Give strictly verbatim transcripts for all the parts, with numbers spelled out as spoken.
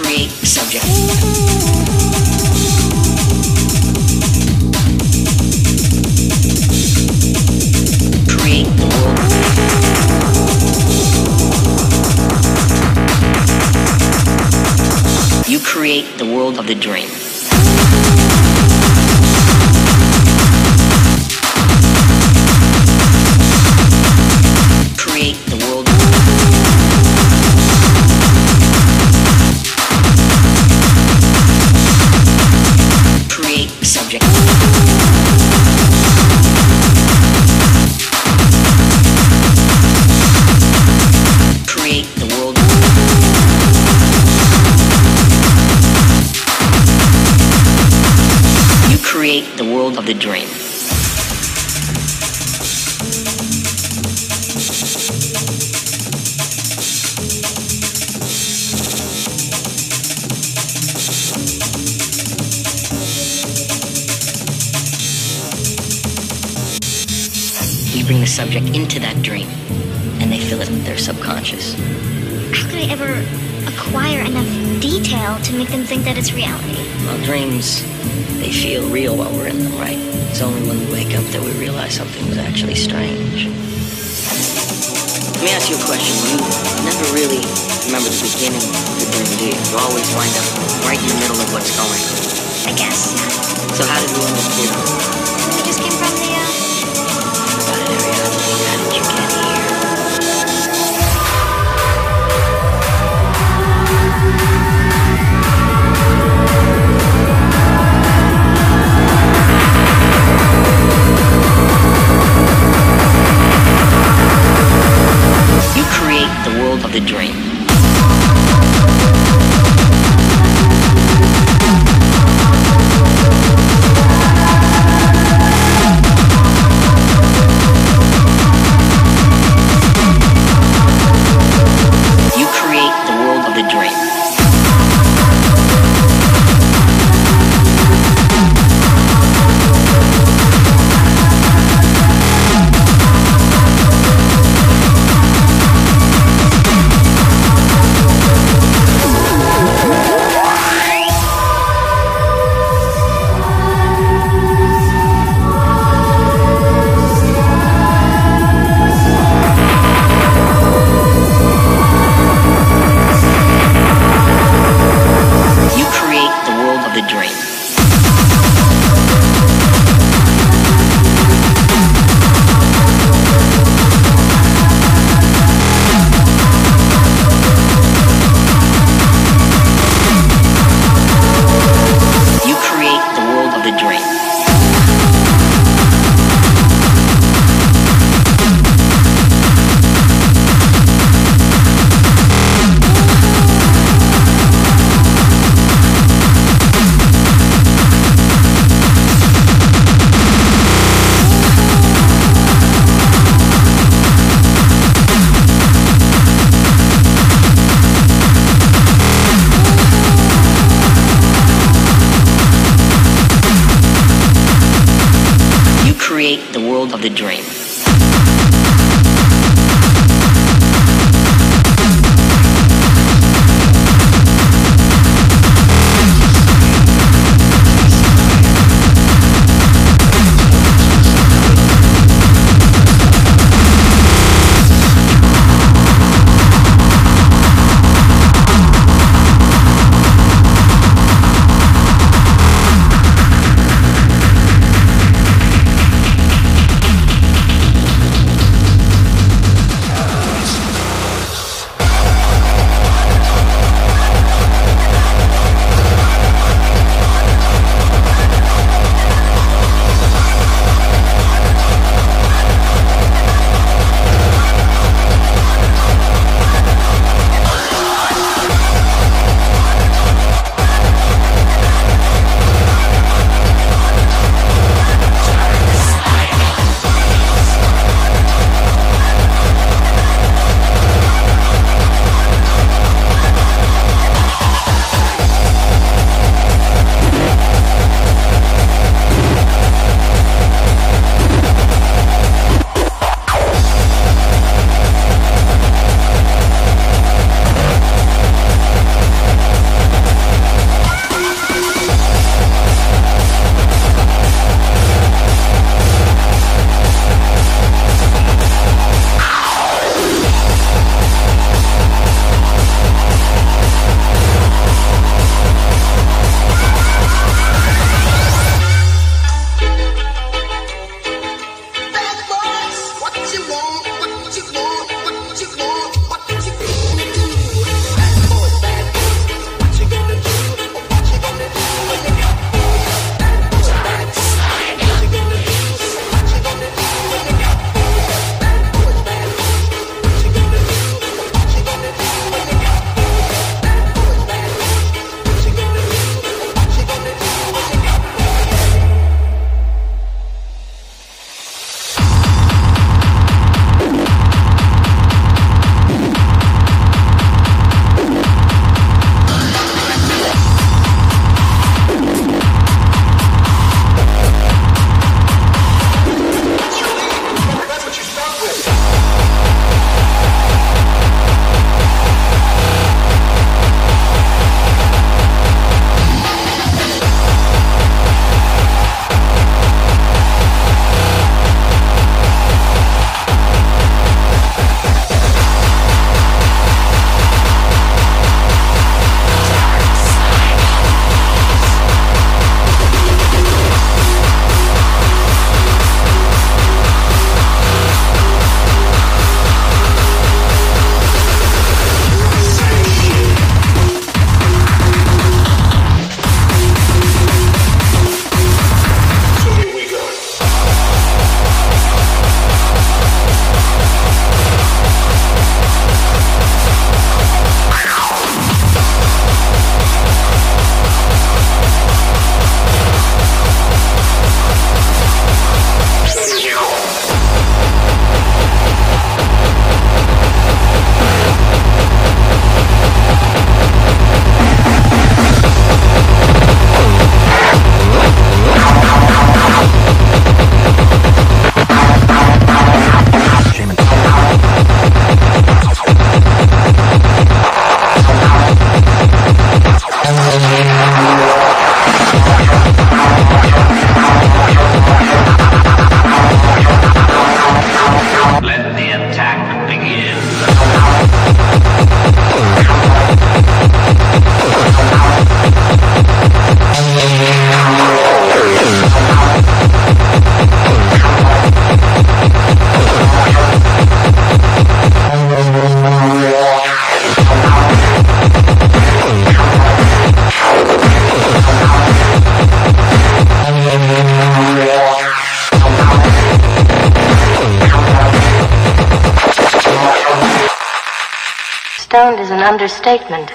create the subject. Create the world. You create the world of the dream. Create the world. Create the subject. Create the world. You create the world of the dream. You bring the subject into that dream, and they feel it in their subconscious. How could I ever acquire enough detail to make them think that it's reality? Well, dreams, they feel real while we're in them, right? It's only when we wake up that we realize something was actually strange. Let me ask you a question. You never really remember the beginning of the dream, do you? You always wind up right in the middle of what's going on. I guess. So how did we end up here? We just came from the, uh... How did Ariadne, how did you get here? You create the world of the dream. You create the world of the dream. Create the world of the dream. Stoned is an understatement.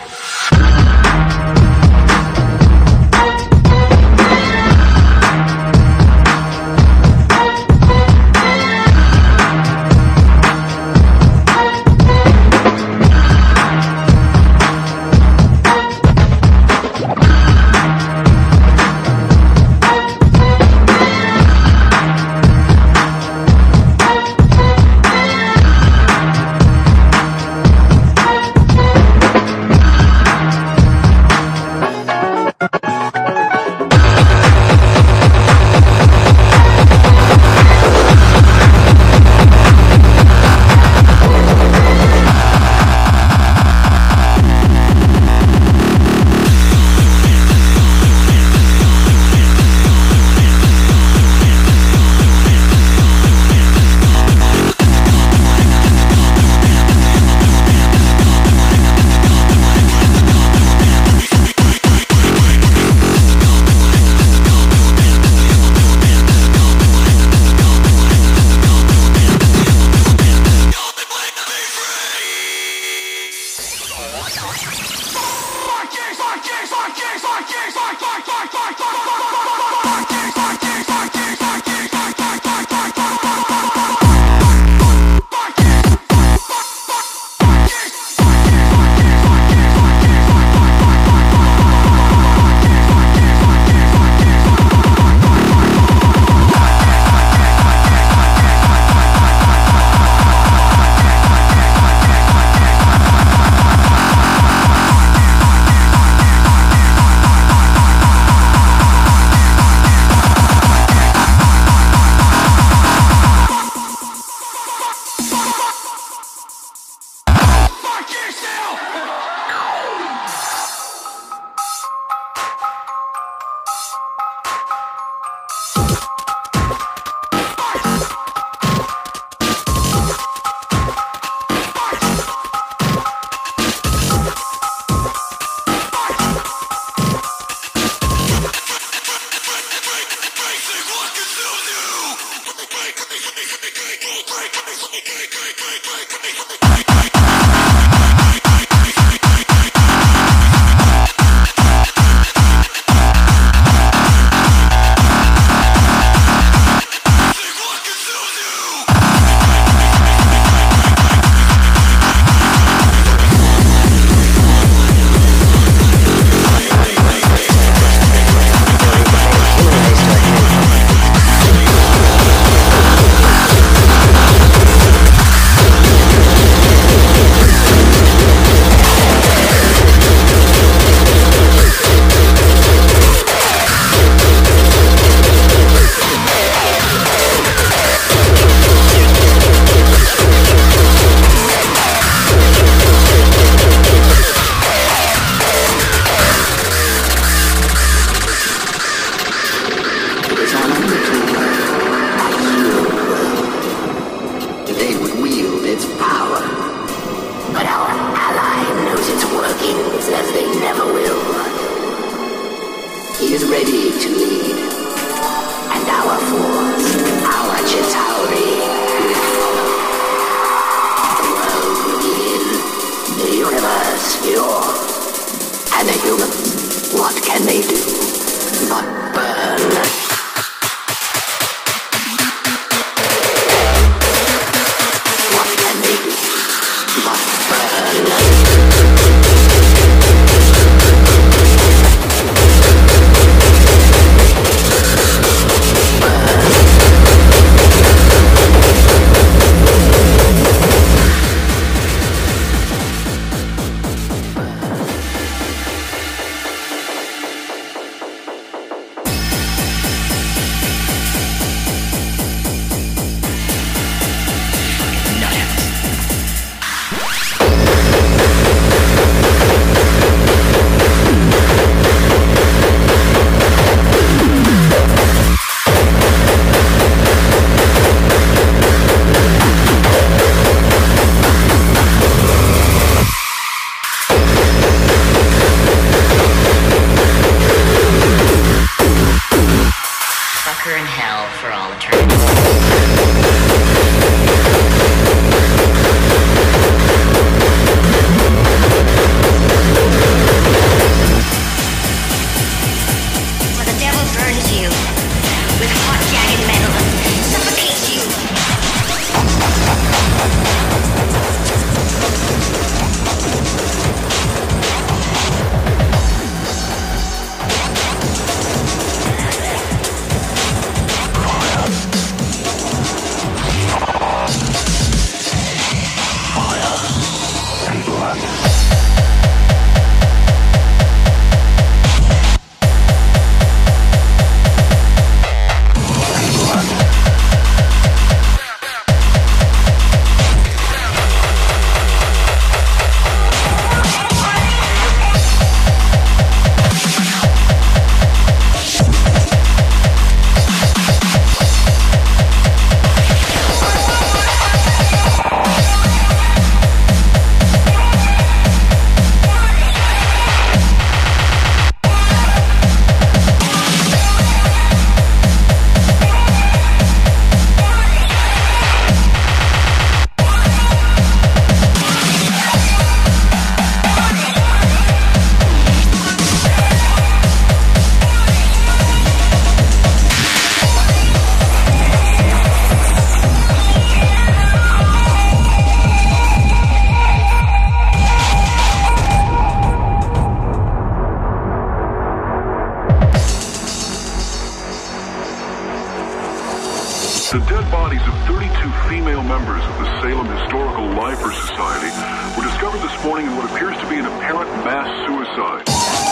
The dead bodies of thirty-two female members of the Salem Historical Lifer Society were discovered this morning in what appears to be an apparent mass suicide.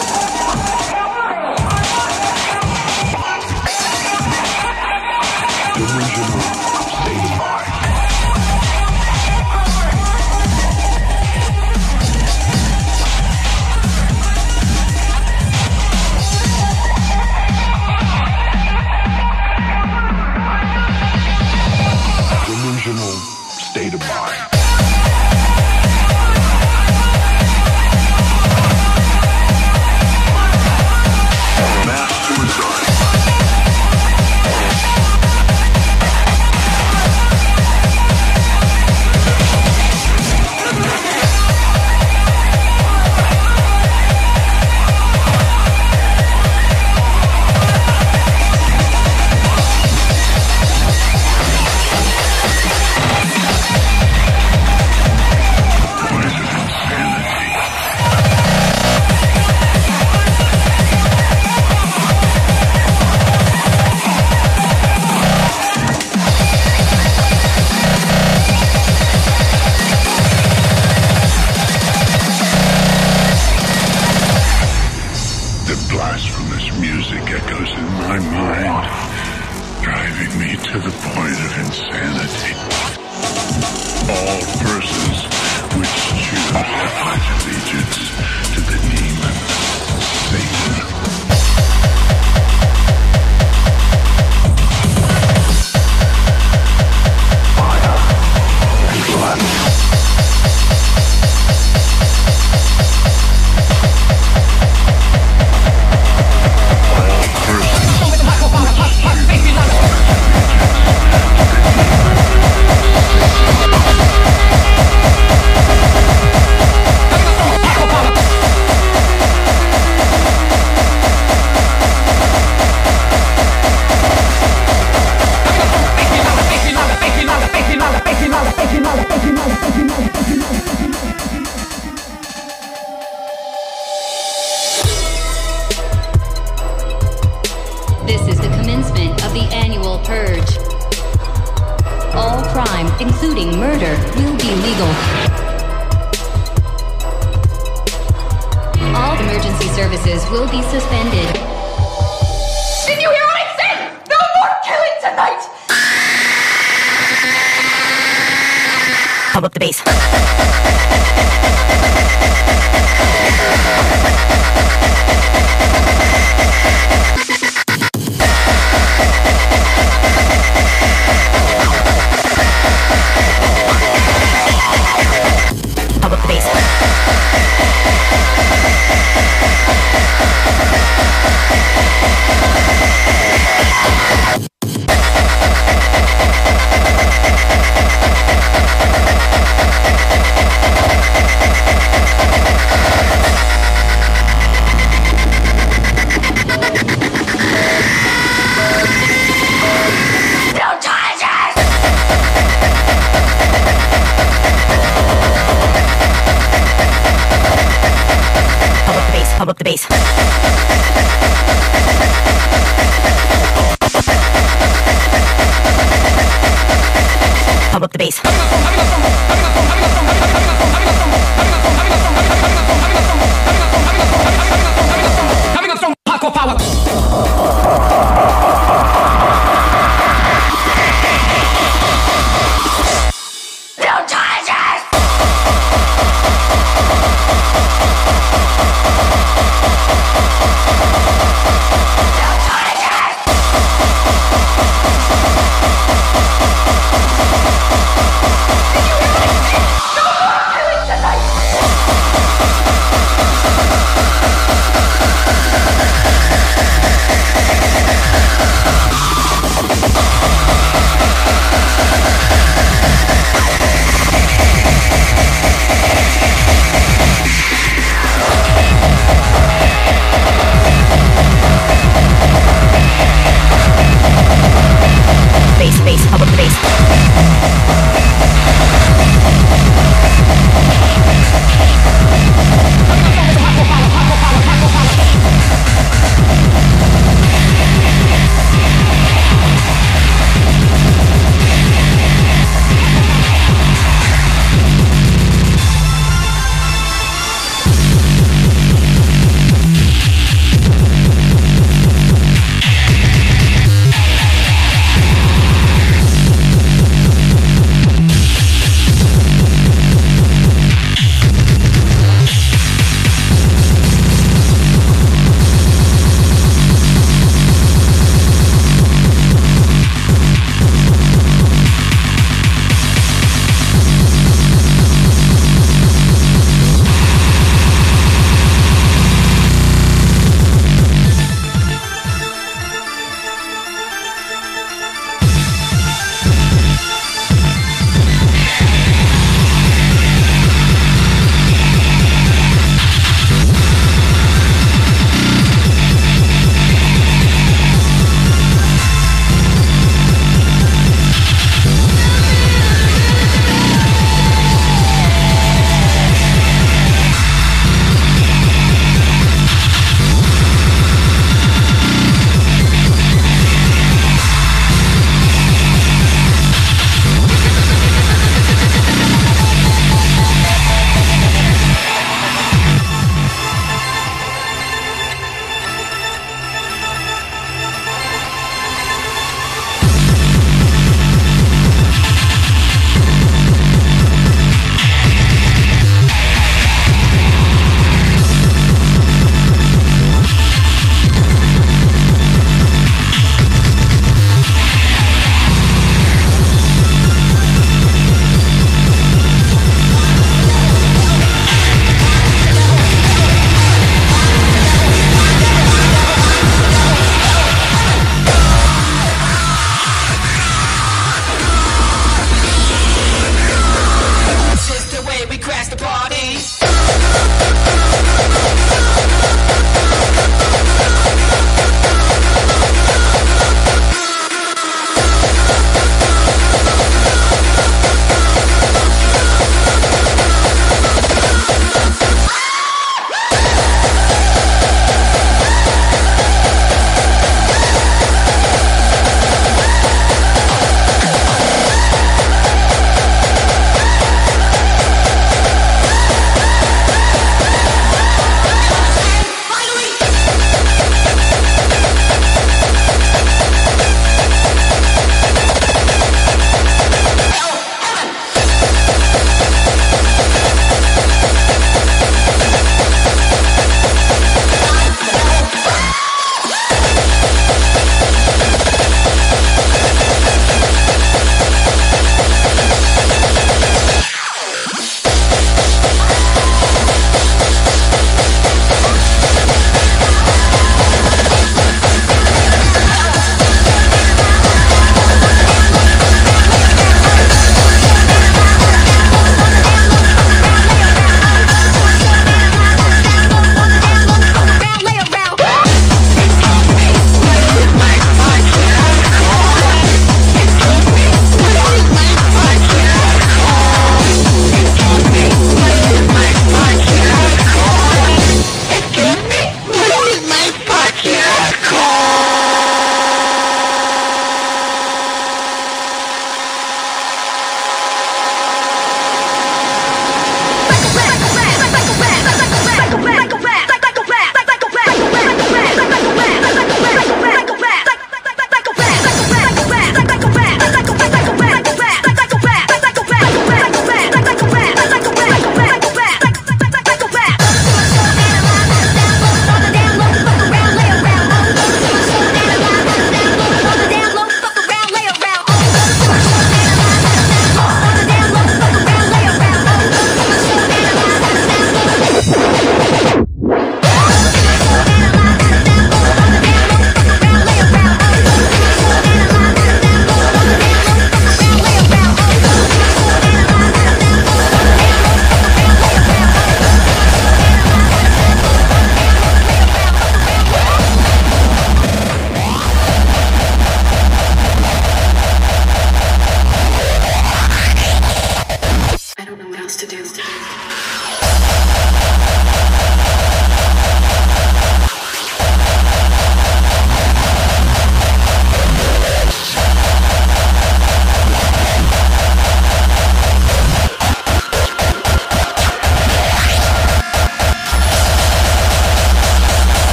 Delusional state of mind. Delusional state of mind. Mass suicide.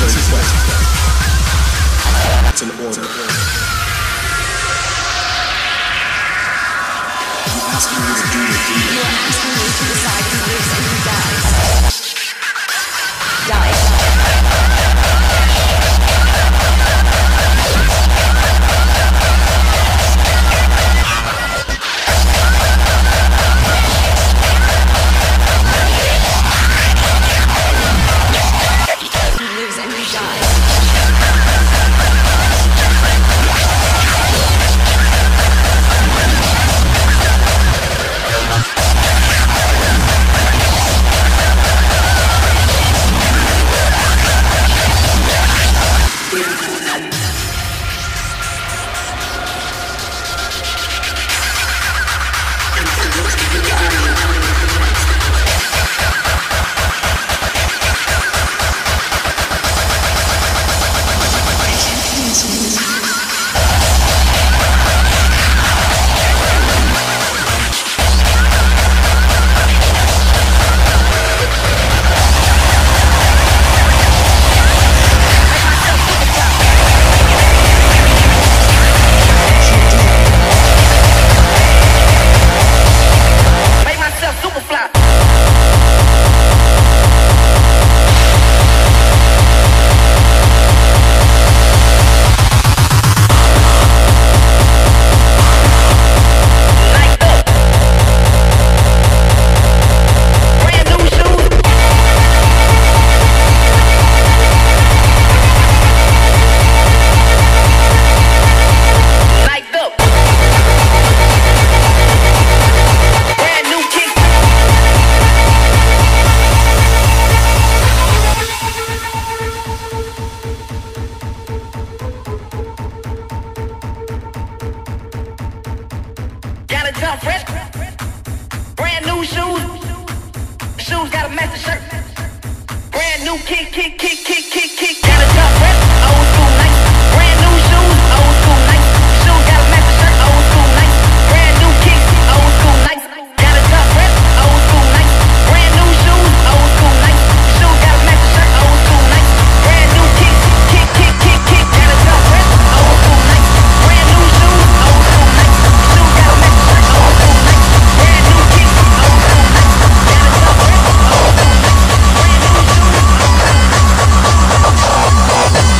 It's an order. I'm asking you to do your duty. You are asking me to decide who lives and who dies. Dies. Brand new shoes,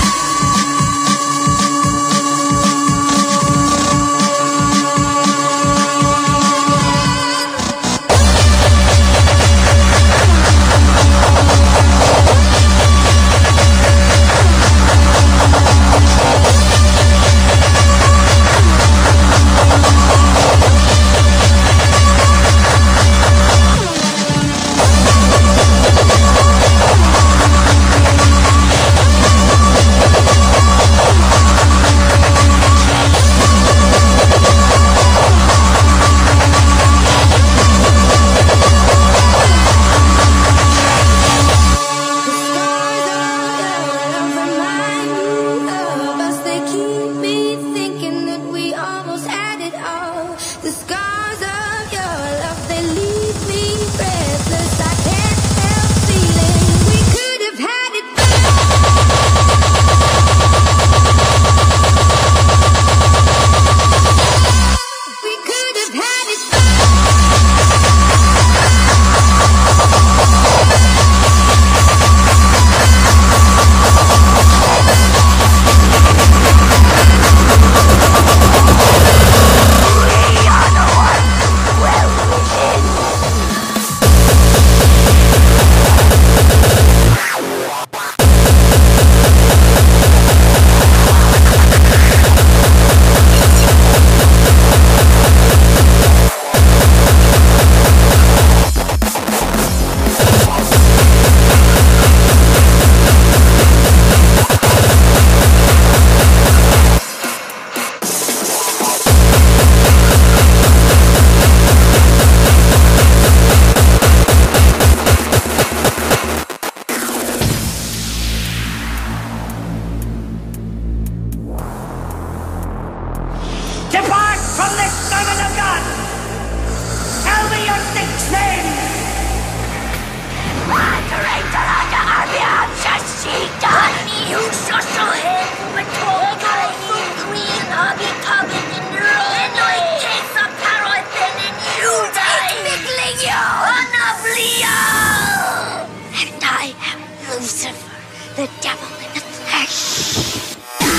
Lucifer, the devil in the flesh.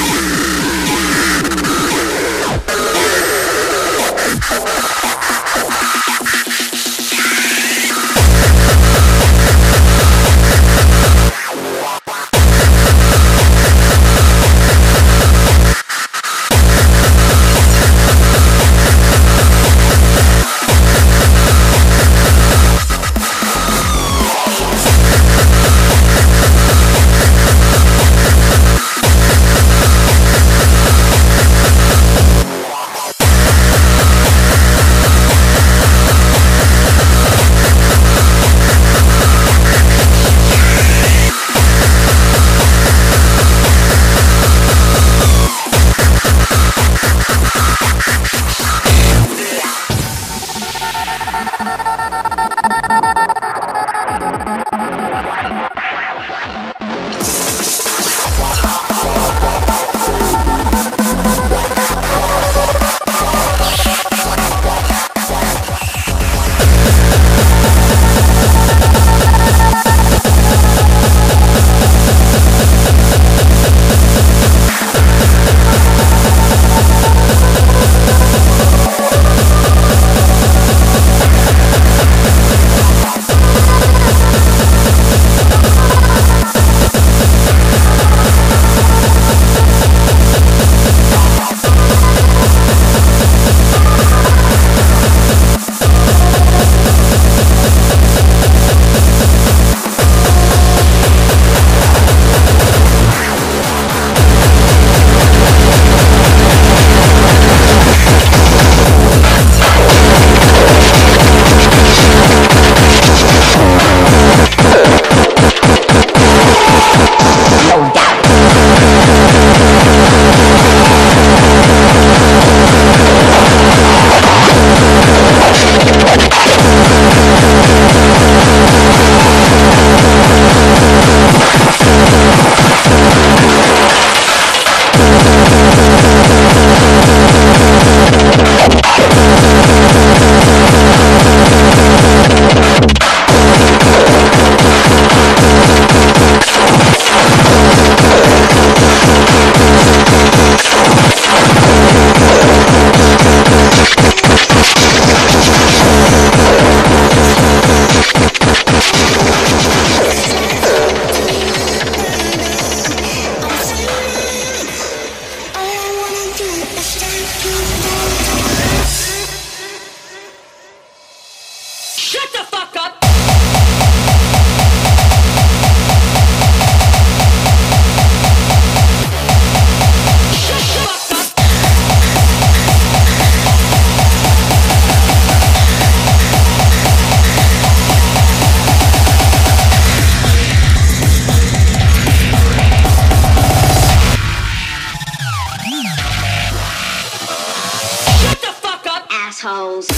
Assholes.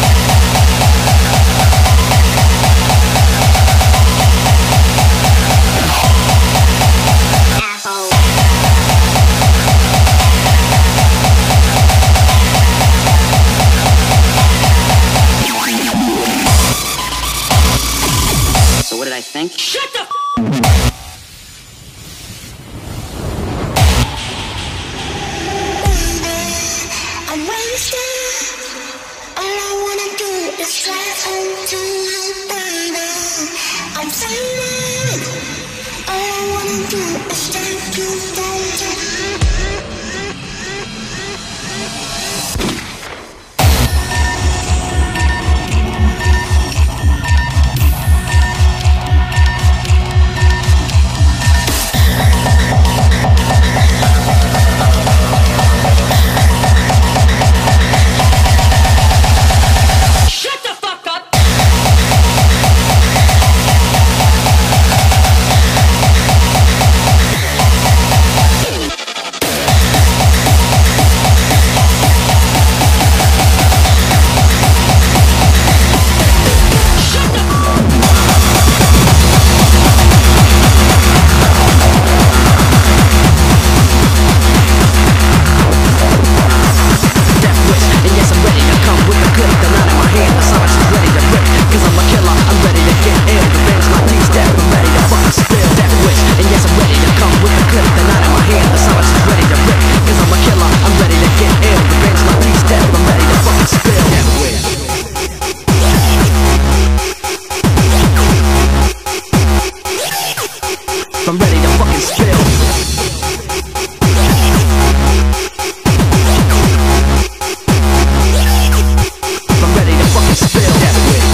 So what did I think? Shut the f- I'm wasted. All I wanna do is fly onto you, baby. I'm faded. All I wanna do is take you down to. I'm ready to fucking spill. I'm ready to fucking spill. Death Wish.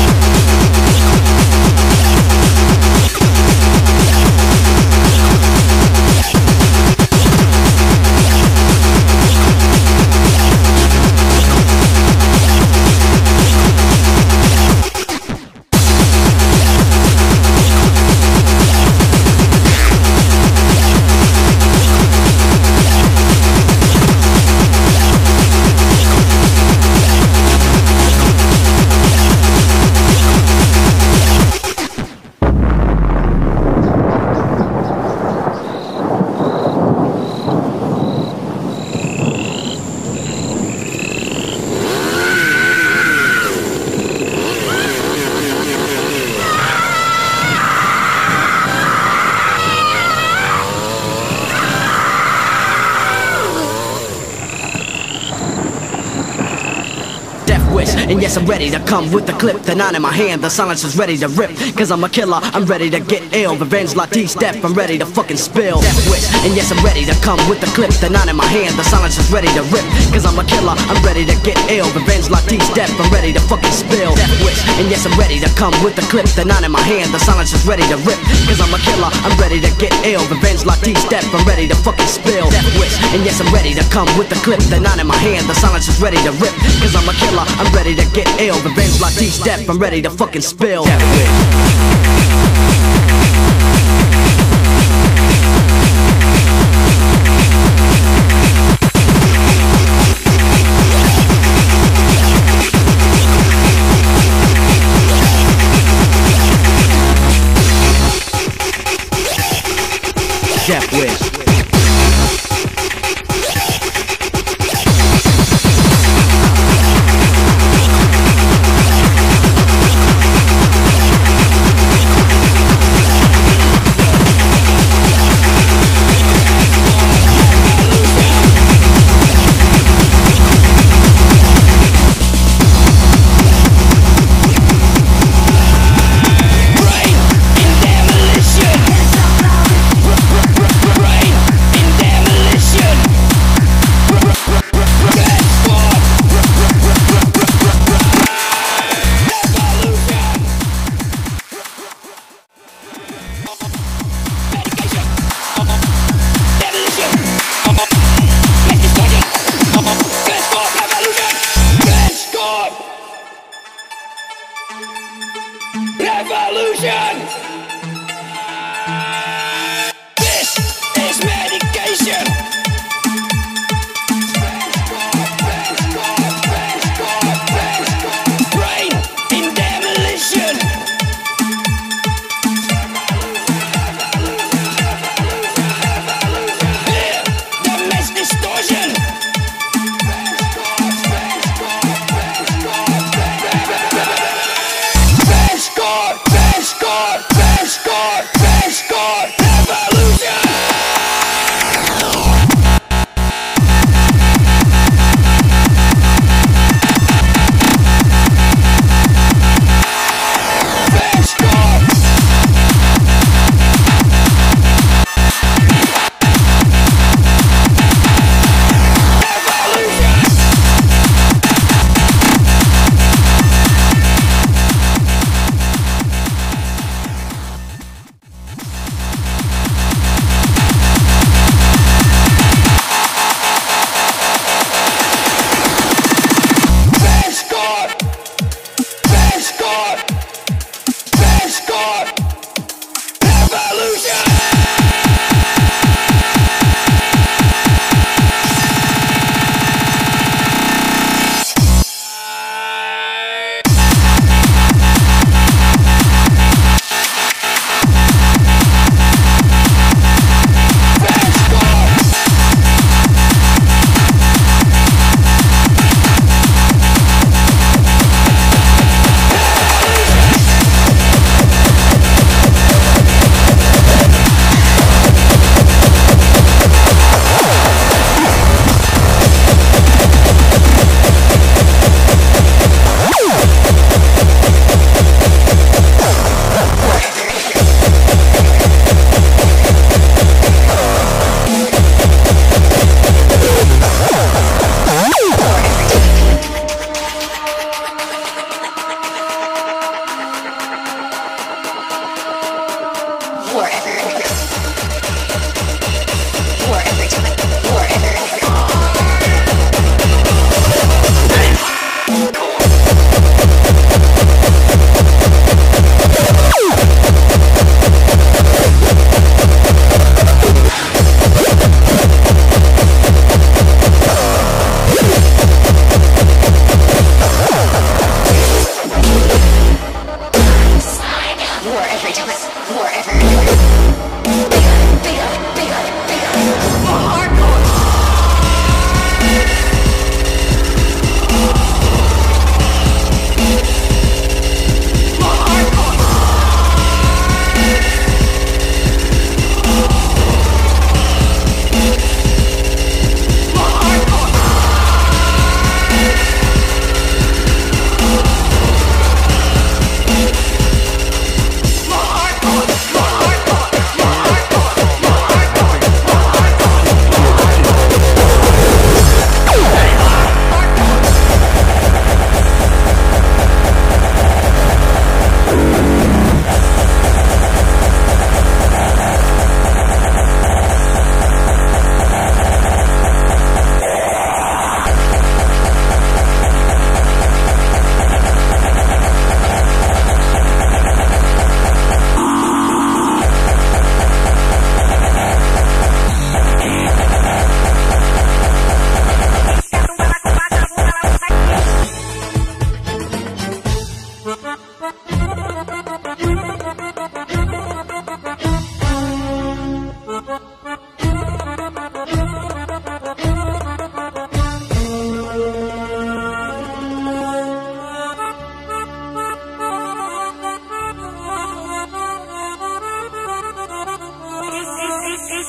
And yes, I'm ready to come with the clip, the nine in my hand, the silence is ready to rip. Cause I'm a killer, I'm ready to get ill. Revenge, Latisse, death, I'm ready to fucking spill. Death Wish, and yes, I'm ready to come with the clip, the nine in my hand, the silence is ready to rip. Cause I'm a killer, I'm ready to get ill. Revenge, Latisse, death, I'm ready to fucking spill. Death Wish, and yes, I'm ready to come with the clip, the nine in my hand, the silence is ready to rip. Cause I'm a killer, I'm ready to get ill. Revenge, Latisse, death, I'm ready to fucking spill. Death Wish, and yes, I'm ready to come with the clip, the nine in my hand, the silence is ready to rip. Cause I'm a killer, I'm ready to get ill. Revenge, Latisse, death, I'm ready to fucking spill. Death Wish. Death Wish. Right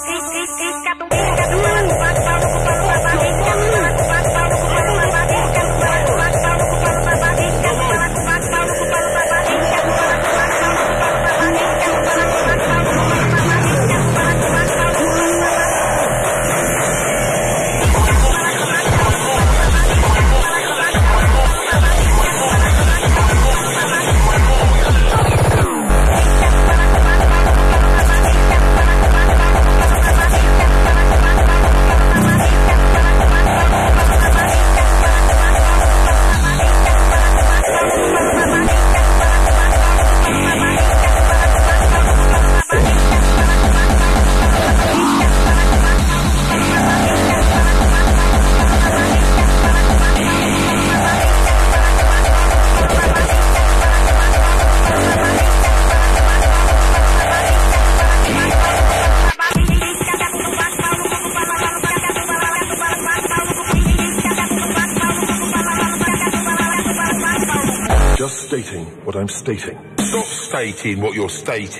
Stating what I'm stating. Stop stating what you're stating.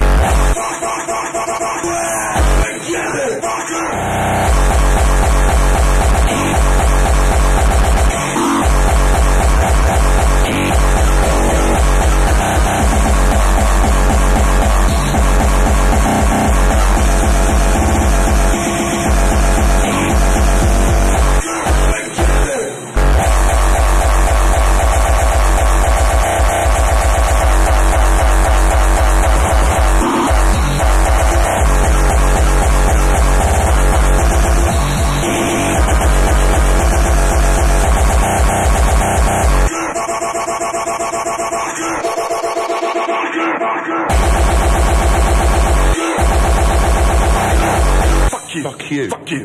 Fuck you. Fuck you.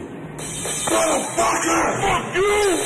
Fuck you.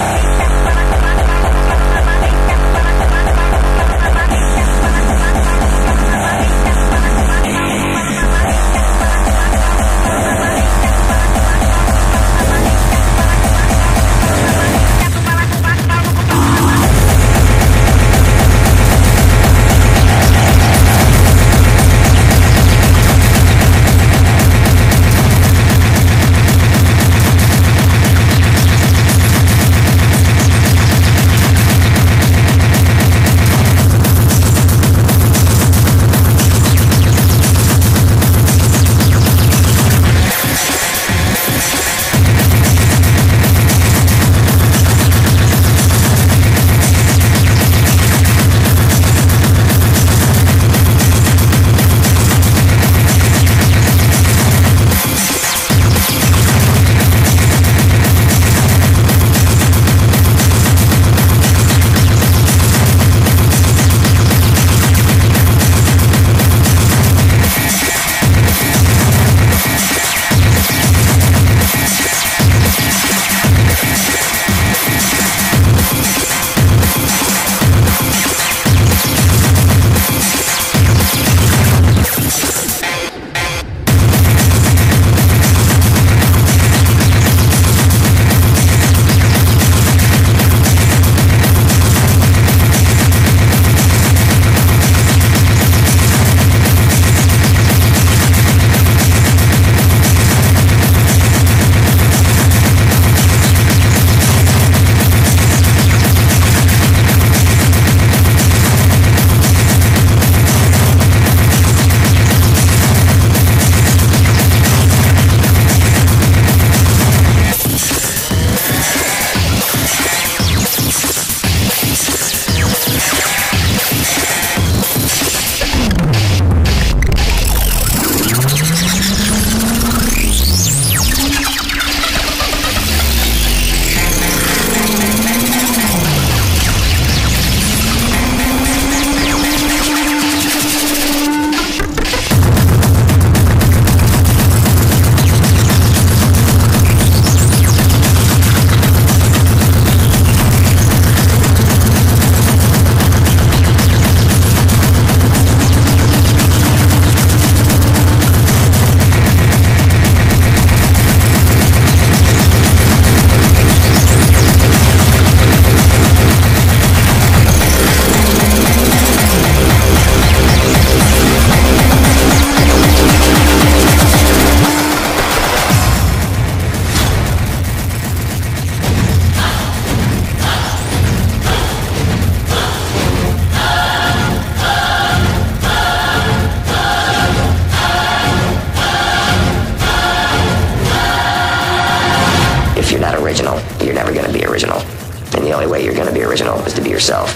original, you're never going to be original. And the only way you're going to be original is to be yourself.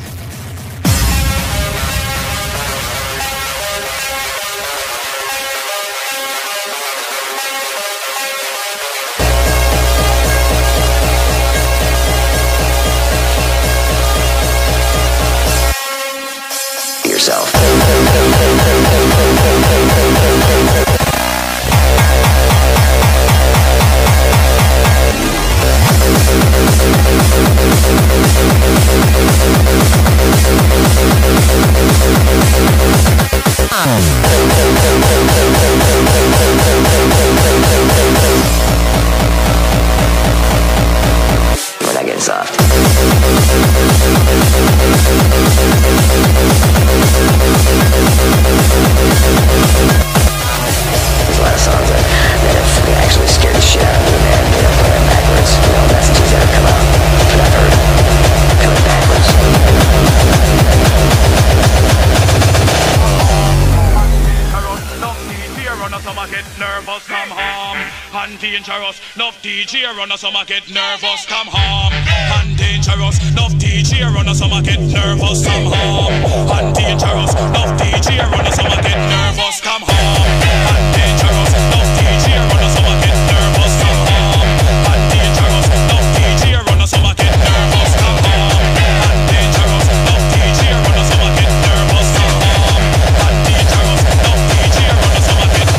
Be yourself. We're not getting soft. There's a lot of songs that, that have actually scared the shit out of me, man. You know, playing backwards. You know, messages that have come out that I've heard coming backwards. Nervous, come home, and dangerous. Nuff D J run us, some get nervous, come home, and dangerous. Nuff D J run us, some get nervous, come home, and dangerous. Nuff D J run us, some get nervous, come home, and dangerous. Nuff D J run us, some get nervous, come home, and dangerous. Nuff D J run us, some get nervous, come home, and dangerous. Nuff D J run us, some get nervous, come home, and dangerous. Nuff D J run us, some get nervous.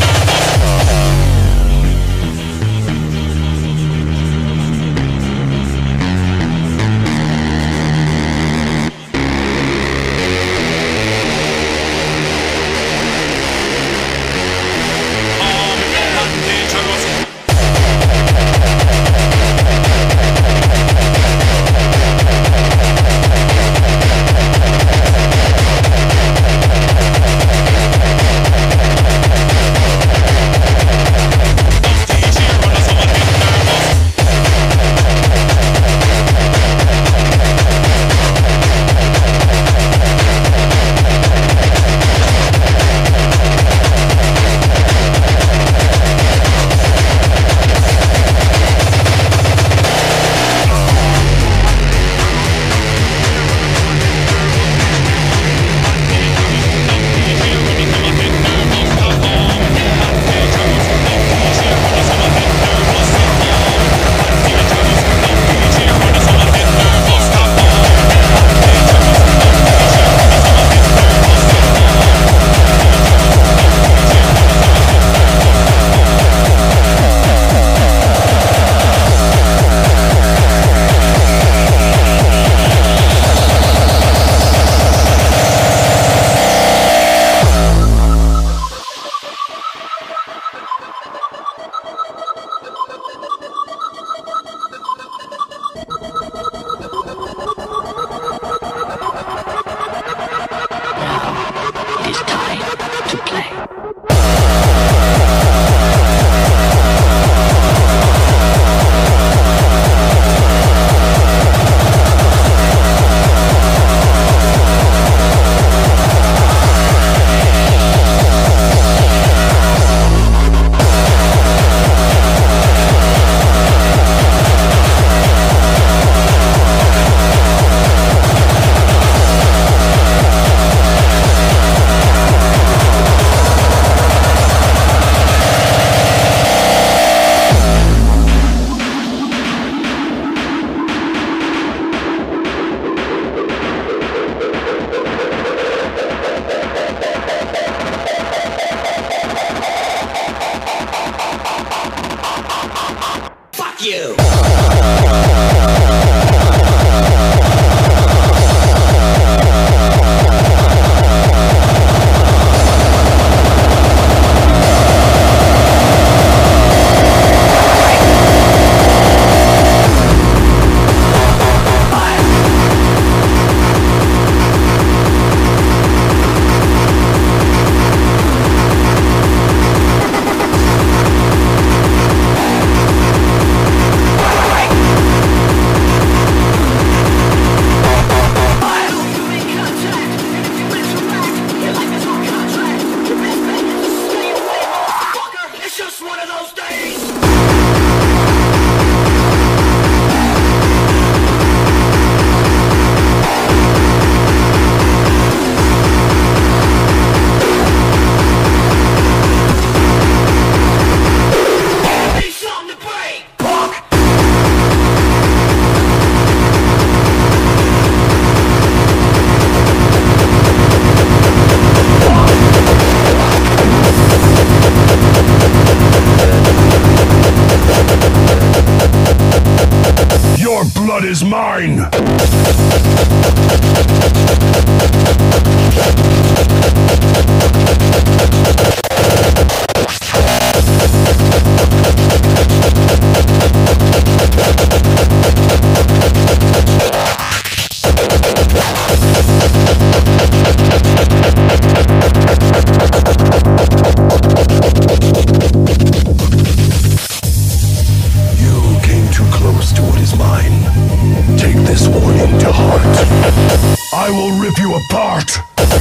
is mine! I will rip you apart!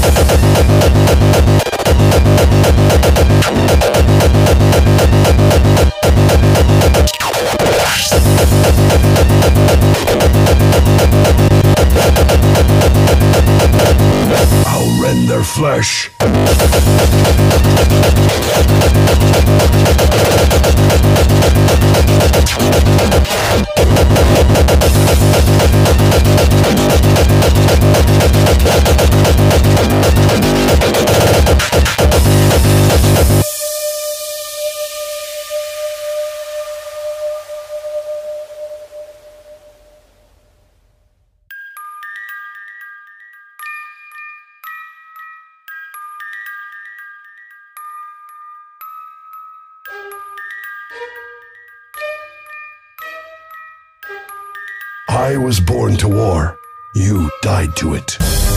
I'll rend their flesh. I was born to war. You died to it.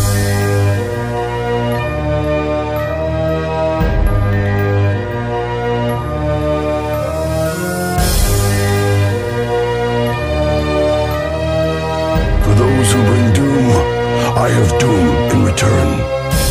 For those who bring doom, I have doom in return.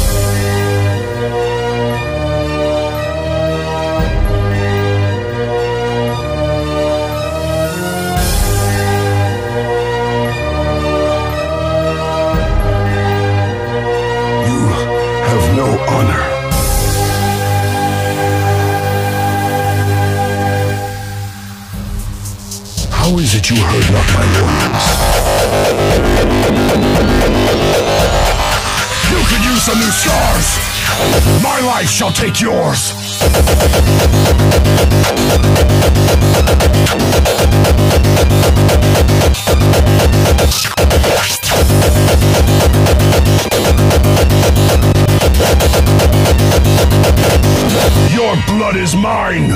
Honor. How is it you heard not my warnings? You could use some new scars! My life shall take yours! Your blood is mine!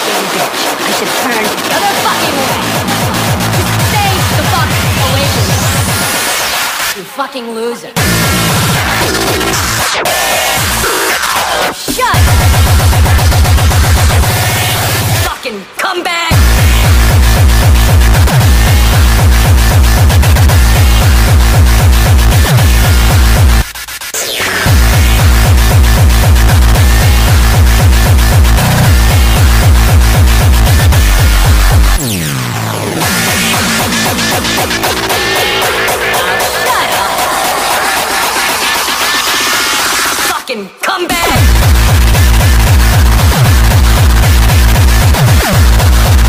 fucking bitch. I should turn the other fucking way. Just stay the fuck away from me. You fucking loser. Shut! Fucking come back! Fucking come back!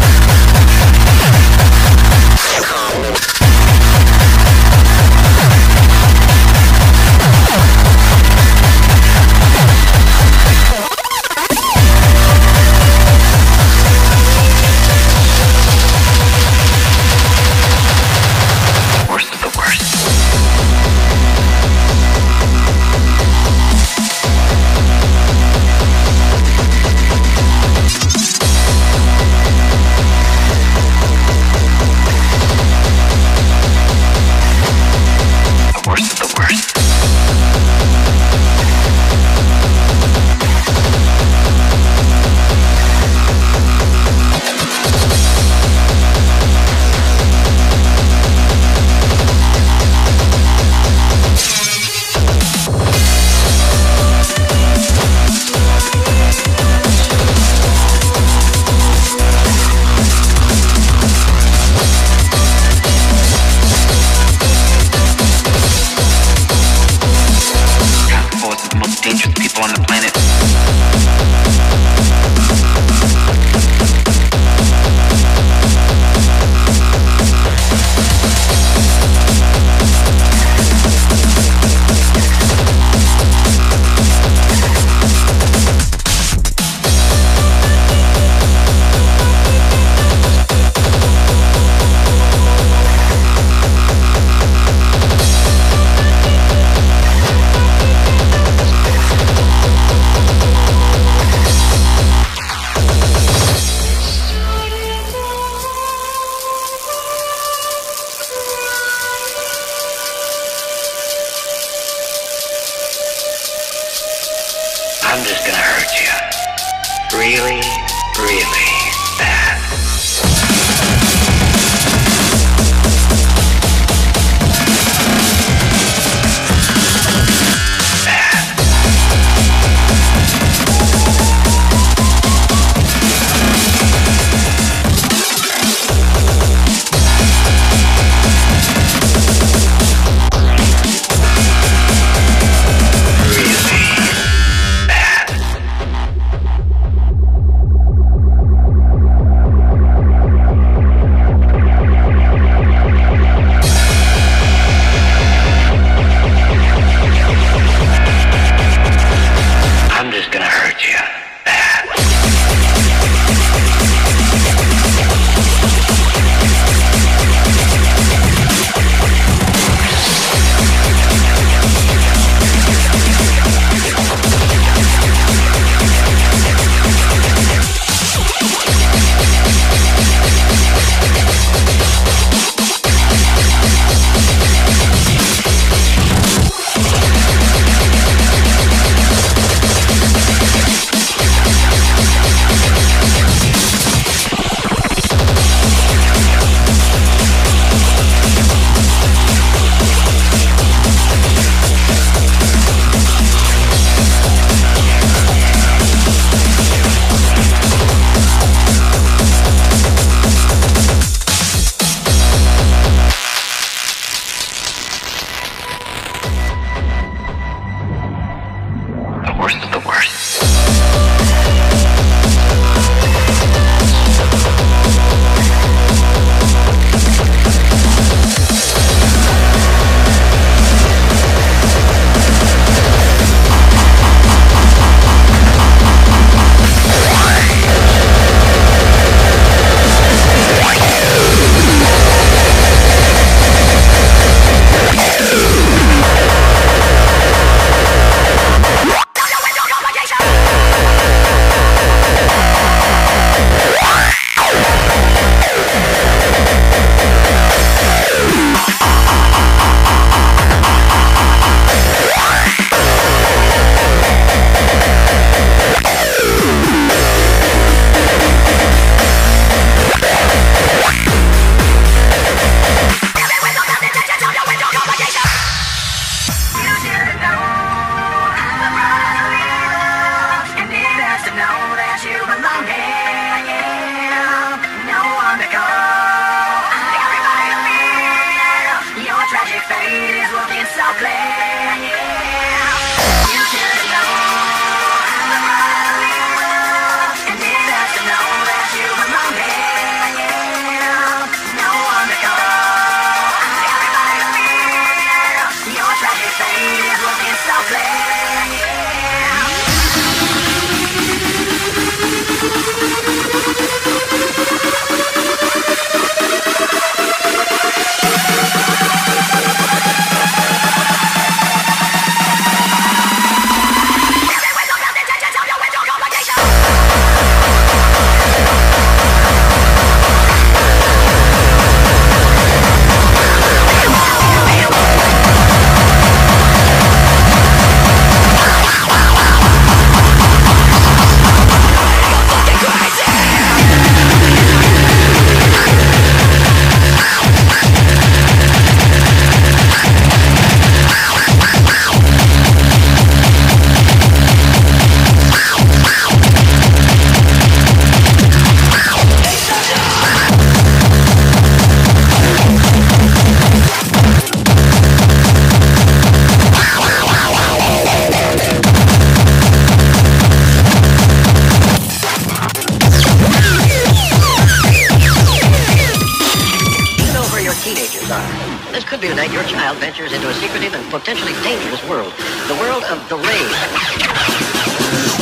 this could be the night your child ventures into a secretive and potentially dangerous world. The world of the rave.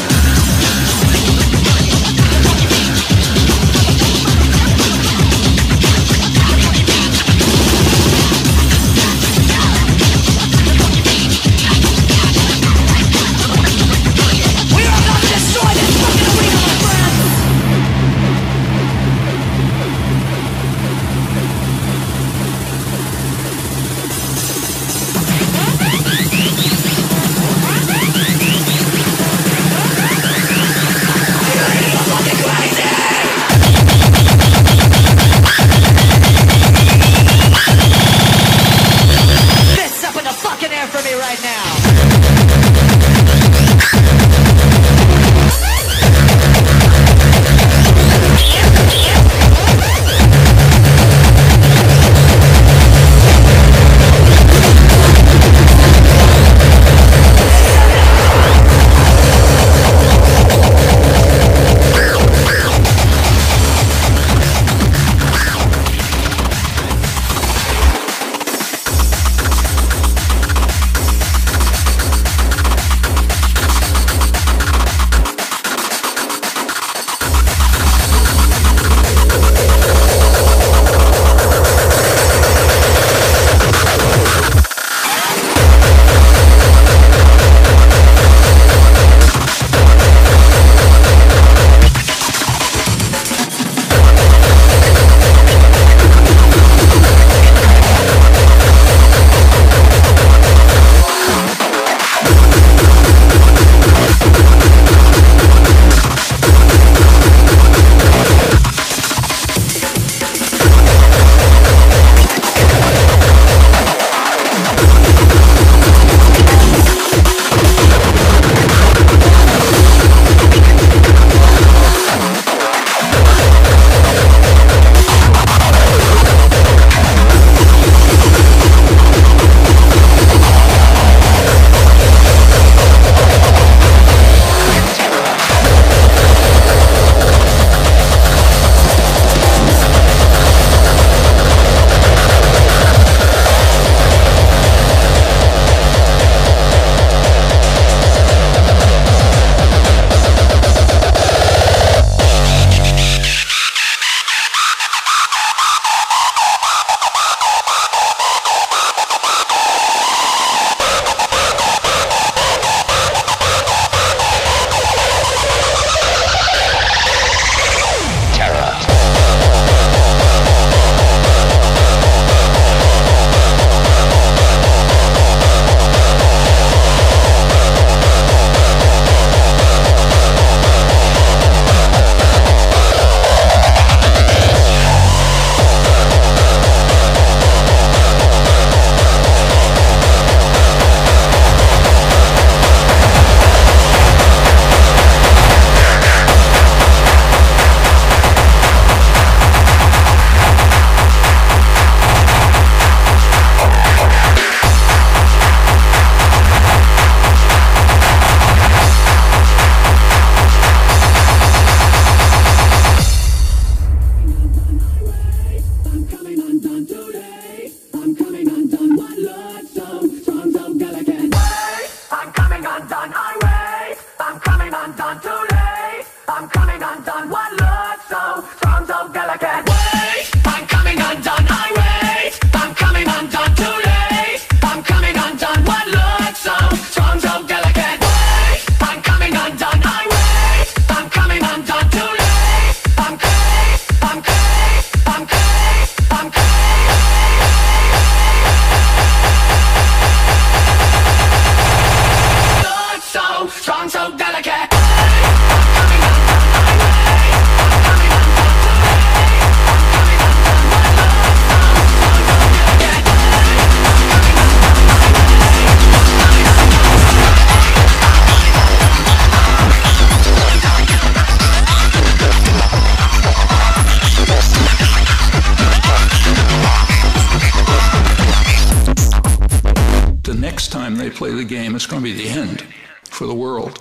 play the game, it's going to be the end for the world.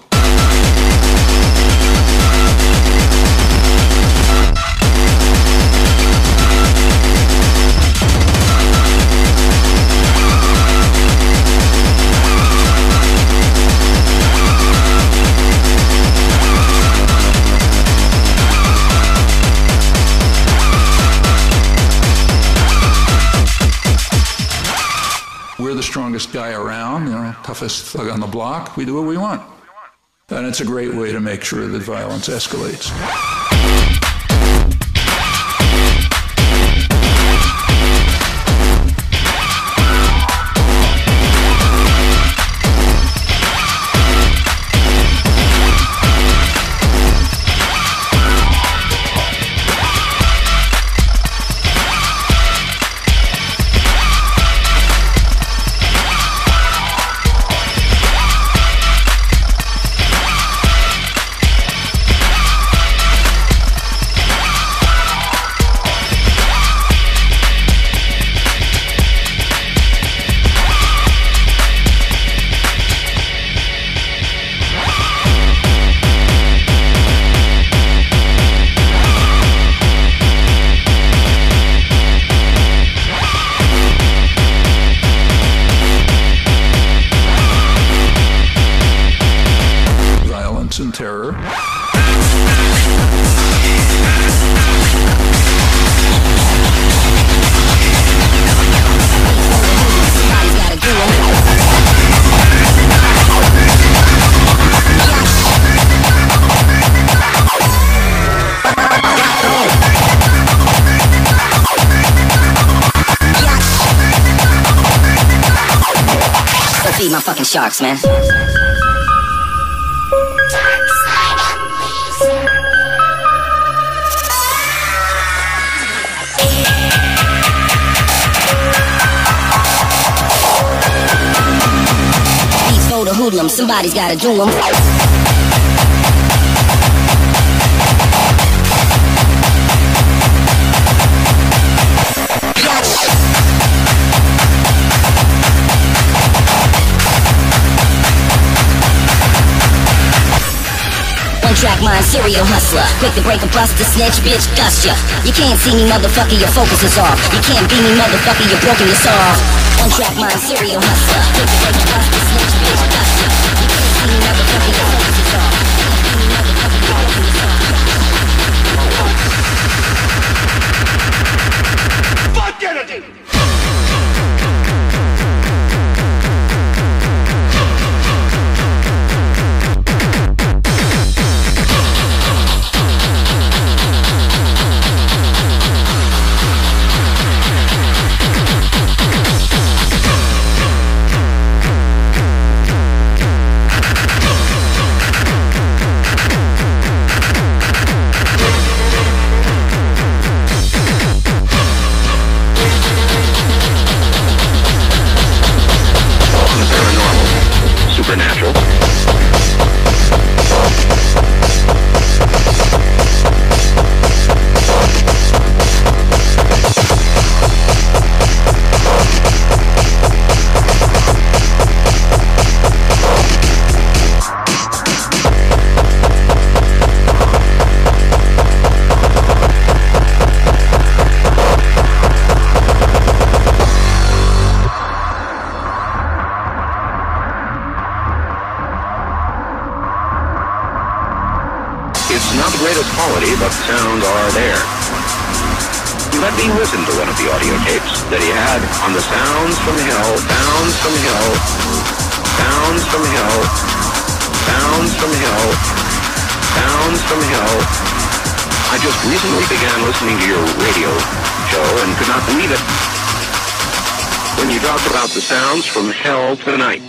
around, you know, toughest thug on the block. We do what we want. And it's a great way to make sure that violence escalates. And terror. Go feed my fucking sharks, man. The hoodlum, somebody's gotta do them. One track mind, serial hustler. Quick to break a bust, a snitch, bitch, dust ya. You can't see me, motherfucker, your focus is off. You can't be me, motherfucker, you're broken, you're soft. One track mind, serial hustler. Quick to break a bust, a snitch, bitch, dust ya. You can't see me, motherfucker, your focus is off. Fuck energy! Supernatural. It's not the greatest quality, but sounds are there. Let me listen to one of the audio tapes that he had on the sounds from hell, sounds from hell, sounds from hell, sounds from hell, sounds from hell. I just recently began listening to your radio show and could not believe it when you talked about the sounds from hell tonight.